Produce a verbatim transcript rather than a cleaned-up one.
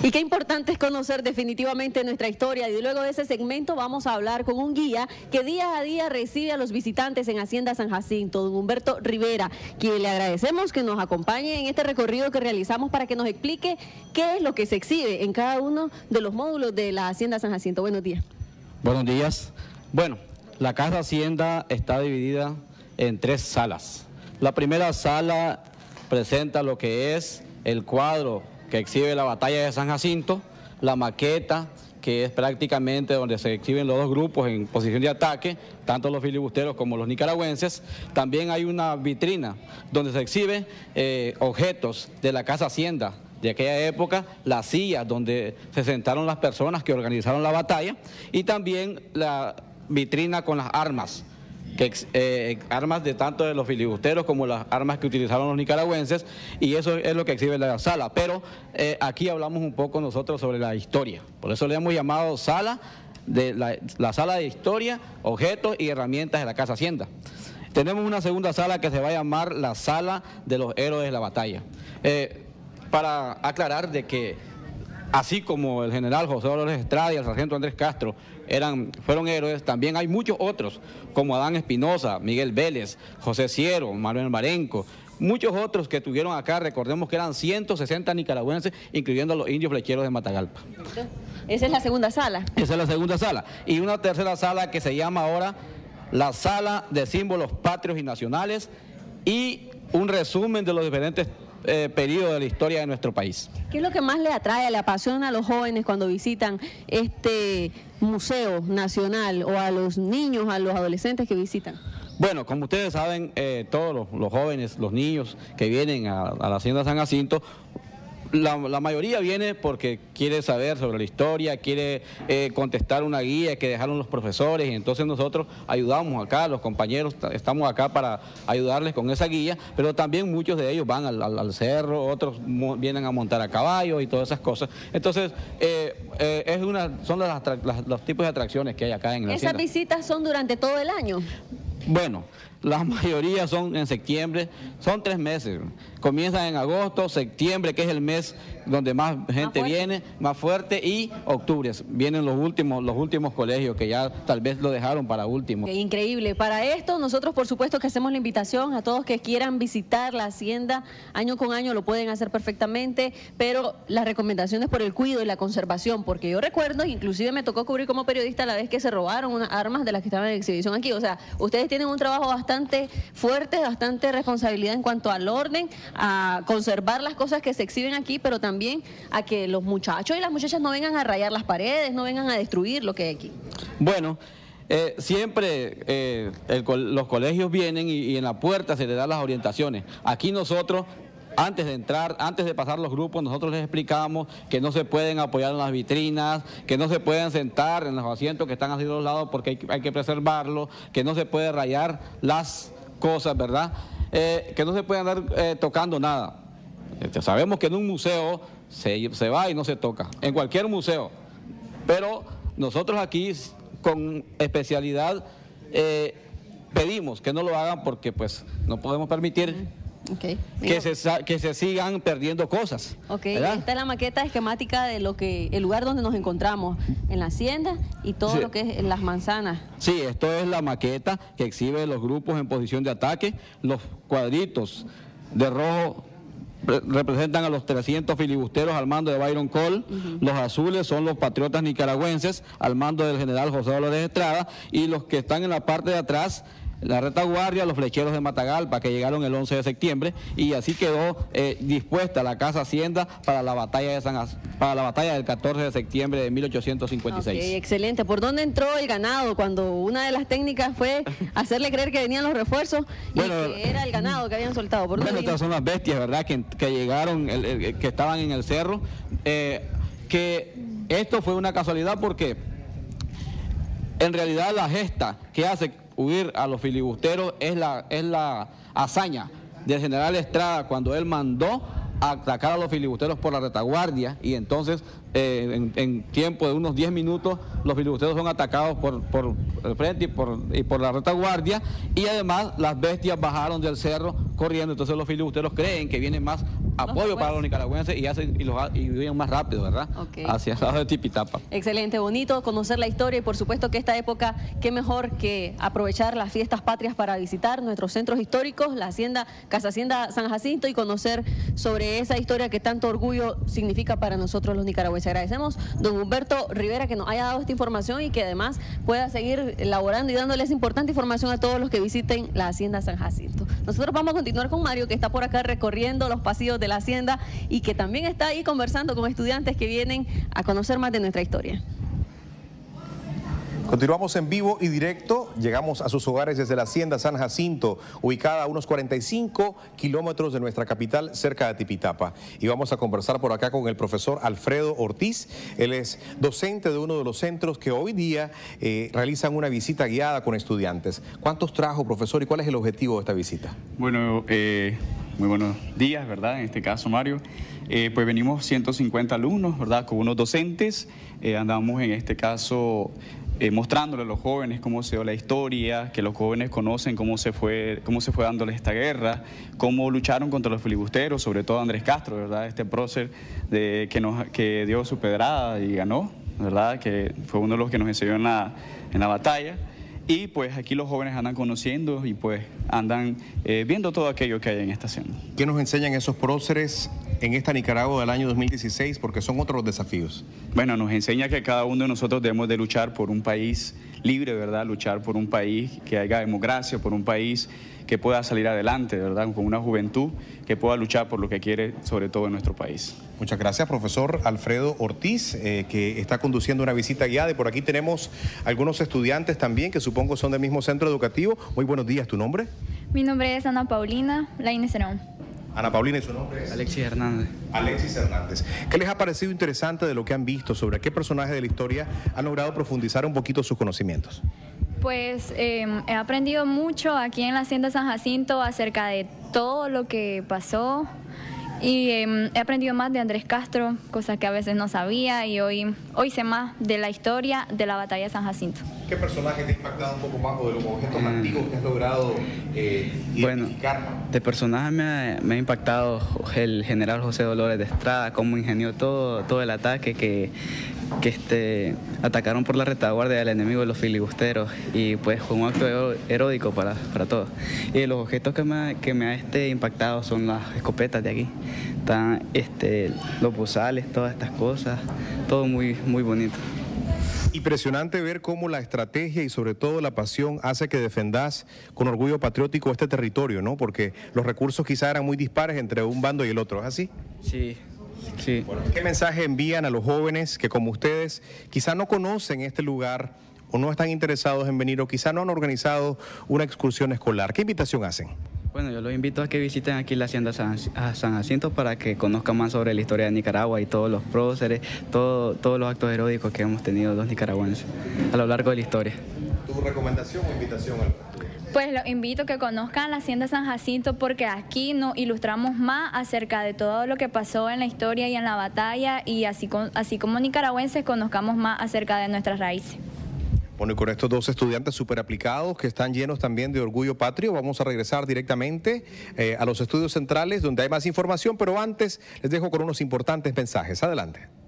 Y qué importante es conocer definitivamente nuestra historia, y luego de ese segmento vamos a hablar con un guía que día a día recibe a los visitantes en Hacienda San Jacinto, don Humberto Rivera, quien le agradecemos que nos acompañe en este recorrido que realizamos para que nos explique qué es lo que se exhibe en cada uno de los módulos de la Hacienda San Jacinto. Buenos días. Buenos días. Bueno, la Casa Hacienda está dividida en tres salas. La primera sala presenta lo que es el cuadro que exhibe la batalla de San Jacinto, la maqueta, que es prácticamente donde se exhiben los dos grupos en posición de ataque, tanto los filibusteros como los nicaragüenses. También hay una vitrina donde se exhiben eh, objetos de la Casa Hacienda de aquella época, las sillas donde se sentaron las personas que organizaron la batalla, y también la vitrina con las armas, que, eh, armas de tanto de los filibusteros como las armas que utilizaron los nicaragüenses, y eso es lo que exhibe la sala. Pero eh, aquí hablamos un poco nosotros sobre la historia, por eso le hemos llamado sala de la, la sala de historia, objetos y herramientas de la Casa Hacienda. Tenemos una segunda sala que se va a llamar la sala de los héroes de la batalla, eh, para aclarar de que así como el general José Dolores Estrada y el sargento Andrés Castro eran, fueron héroes, también hay muchos otros, como Adán Espinosa, Miguel Vélez, José Ciero, Manuel Marenco, muchos otros que estuvieron acá. Recordemos que eran ciento sesenta nicaragüenses, incluyendo a los indios flecheros de Matagalpa. Esa es la segunda sala. Esa es la segunda sala. Y una tercera sala que se llama ahora la sala de símbolos patrios y nacionales, y un resumen de los diferentes Eh, periodo de la historia de nuestro país. ¿Qué es lo que más le atrae, le apasiona a los jóvenes cuando visitan este museo nacional, o a los niños, a los adolescentes que visitan? Bueno, como ustedes saben, eh, todos los, los jóvenes, los niños que vienen a, a la Hacienda San Jacinto, La, la mayoría viene porque quiere saber sobre la historia, quiere eh, contestar una guía que dejaron los profesores, y entonces nosotros ayudamos acá, los compañeros estamos acá para ayudarles con esa guía, pero también muchos de ellos van al, al, al cerro, otros vienen a montar a caballo y todas esas cosas. Entonces, eh, eh, es una, son las, las, los tipos de atracciones que hay acá en la ¿Esas Hacienda. visitas son durante todo el año? Bueno, la mayoría son en septiembre, son tres meses. Comienzan en agosto, septiembre, que es el mes donde más gente más viene, más fuerte, y octubre vienen los últimos, los últimos colegios que ya tal vez lo dejaron para último. Qué increíble. Para esto nosotros por supuesto que hacemos la invitación a todos que quieran visitar la hacienda año con año, lo pueden hacer perfectamente, pero las recomendaciones por el cuidado y la conservación, porque yo recuerdo, inclusive me tocó cubrir como periodista la vez que se robaron unas armas de las que estaban en exhibición aquí. O sea, ustedes tienen un trabajo bastante fuerte, bastante responsabilidad en cuanto al orden, a conservar las cosas que se exhiben aquí, pero también a que los muchachos y las muchachas no vengan a rayar las paredes, no vengan a destruir lo que hay aquí. Bueno, eh, siempre eh, el, los colegios vienen y, y en la puerta se les da las orientaciones. Aquí nosotros, antes de entrar, antes de pasar los grupos, nosotros les explicamos que no se pueden apoyar en las vitrinas, que no se pueden sentar en los asientos que están así de los lados porque hay, hay que preservarlos, que no se puede rayar las cosas, ¿verdad? Eh, que no se puede andar eh, tocando nada. Este, sabemos que en un museo se, se va y no se toca, en cualquier museo, pero nosotros aquí con especialidad eh, pedimos que no lo hagan porque pues no podemos permitir Okay. que, se, que se sigan perdiendo cosas. Ok, ¿verdad? Esta es la maqueta esquemática de lo que el lugar donde nos encontramos en la hacienda y todo sí. Lo que es las manzanas. Sí, esto es la maqueta que exhibe los grupos en posición de ataque. Los cuadritos de rojo representan a los trescientos filibusteros al mando de Byron Cole, uh-huh. Los azules son los patriotas nicaragüenses al mando del general José Dolores Estrada, y los que están en la parte de atrás, la retaguardia, los flecheros de Matagalpa, que llegaron el once de septiembre, y así quedó eh, dispuesta la Casa Hacienda para la batalla de San para la batalla del catorce de septiembre de mil ochocientos cincuenta y seis. Okay, excelente. ¿Por dónde entró el ganado cuando una de las técnicas fue hacerle creer que venían los refuerzos y bueno, que era el ganado que habían soltado? ¿Por dónde bueno, estas son las bestias, ¿verdad?, que, que llegaron, el, el, que estaban en el cerro, eh, que esto fue una casualidad porque en realidad la gesta que hace huir a los filibusteros es la, es la hazaña del general Estrada cuando él mandó a atacar a los filibusteros por la retaguardia, y entonces eh, en, en tiempo de unos diez minutos los filibusteros son atacados por, por el frente y por, y por la retaguardia, y además las bestias bajaron del cerro corriendo. Entonces los filibusteros creen que vienen más apoyo para los nicaragüenses y, hacen, y, los, y viven más rápido, ¿verdad? Okay. Hacia el lado de Tipitapa. Excelente, bonito conocer la historia y por supuesto que esta época, qué mejor que aprovechar las fiestas patrias para visitar nuestros centros históricos, la hacienda, Casa Hacienda San Jacinto, y conocer sobre esa historia que tanto orgullo significa para nosotros los nicaragüenses. Agradecemos don Humberto Rivera que nos haya dado esta información y que además pueda seguir elaborando y dándoles importante información a todos los que visiten la Hacienda San Jacinto. Nosotros vamos a continuar con Mario, que está por acá recorriendo los pasillos de la hacienda y que también está ahí conversando con estudiantes que vienen a conocer más de nuestra historia. Continuamos en vivo y directo, llegamos a sus hogares desde la Hacienda San Jacinto, ubicada a unos cuarenta y cinco kilómetros de nuestra capital, cerca de Tipitapa. Y vamos a conversar por acá con el profesor Alfredo Ortiz. Él es docente de uno de los centros que hoy día eh, realizan una visita guiada con estudiantes. ¿Cuántos trajo, profesor, y cuál es el objetivo de esta visita? Bueno, eh, muy buenos días, ¿verdad? En este caso, Mario. Eh, pues venimos ciento cincuenta alumnos, ¿verdad? Con unos docentes. Eh, andamos en este caso eh, mostrándole a los jóvenes cómo se dio la historia, que los jóvenes conocen cómo se fue, cómo se fue dándole esta guerra, cómo lucharon contra los filibusteros, sobre todo Andrés Castro, ¿verdad? Este prócer de, que, nos, que dio su pedrada y ganó, ¿verdad? Que fue uno de los que nos enseñó en la, en la batalla. Y pues aquí los jóvenes andan conociendo y pues andan eh, viendo todo aquello que hay en esta hacienda. ¿Qué nos enseñan esos próceres en esta Nicaragua del año dos mil dieciséis? Porque son otros desafíos. Bueno, nos enseña que cada uno de nosotros debemos de luchar por un país libre, ¿verdad? Luchar por un país que haya democracia, por un país que pueda salir adelante, ¿verdad? Con una juventud que pueda luchar por lo que quiere, sobre todo en nuestro país. Muchas gracias, profesor Alfredo Ortiz, eh, que está conduciendo una visita guiada. Y por aquí tenemos algunos estudiantes también, que supongo son del mismo centro educativo. Muy buenos días, ¿tu nombre? Mi nombre es Ana Paulina Laínez Cerón. Ana Paulina, ¿y su nombre es? Alexis Hernández. Alexis Hernández. ¿Qué les ha parecido interesante de lo que han visto? ¿Sobre qué personajes de la historia han logrado profundizar un poquito sus conocimientos? Pues eh, he aprendido mucho aquí en la Hacienda San Jacinto acerca de todo lo que pasó y eh, he aprendido más de Andrés Castro, cosas que a veces no sabía, y hoy, hoy sé más de la historia de la batalla de San Jacinto. ¿Qué personaje te ha impactado un poco más o de los objetos mm. antiguos que has logrado eh, identificar? Bueno, de personaje me ha, me ha impactado el general José Dolores de Estrada, cómo ingenió todo, todo el ataque que, que este, atacaron por la retaguardia del enemigo de los filibusteros, y pues fue un acto heroico para, para todos. Y los objetos que me, que me ha este, impactado son las escopetas de aquí, están este, los bozales, todas estas cosas, todo muy, muy bonito. Impresionante ver cómo la estrategia y sobre todo la pasión hace que defendás con orgullo patriótico este territorio, ¿no? Porque los recursos quizás eran muy dispares entre un bando y el otro, ¿es así? Sí, sí. Bueno, ¿qué mensaje envían a los jóvenes que, como ustedes, quizás no conocen este lugar o no están interesados en venir o quizás no han organizado una excursión escolar? ¿Qué invitación hacen? Bueno, yo los invito a que visiten aquí la Hacienda San, San Jacinto para que conozcan más sobre la historia de Nicaragua y todos los próceres, todo, todos los actos heroicos que hemos tenido los nicaragüenses a lo largo de la historia. ¿Tu recomendación o invitación? Pues los invito a que conozcan la Hacienda San Jacinto, porque aquí nos ilustramos más acerca de todo lo que pasó en la historia y en la batalla, y así, con, así como nicaragüenses conozcamos más acerca de nuestras raíces. Bueno, y con estos dos estudiantes súper aplicados que están llenos también de orgullo patrio, vamos a regresar directamente eh, a los estudios centrales donde hay más información, pero antes les dejo con unos importantes mensajes. Adelante.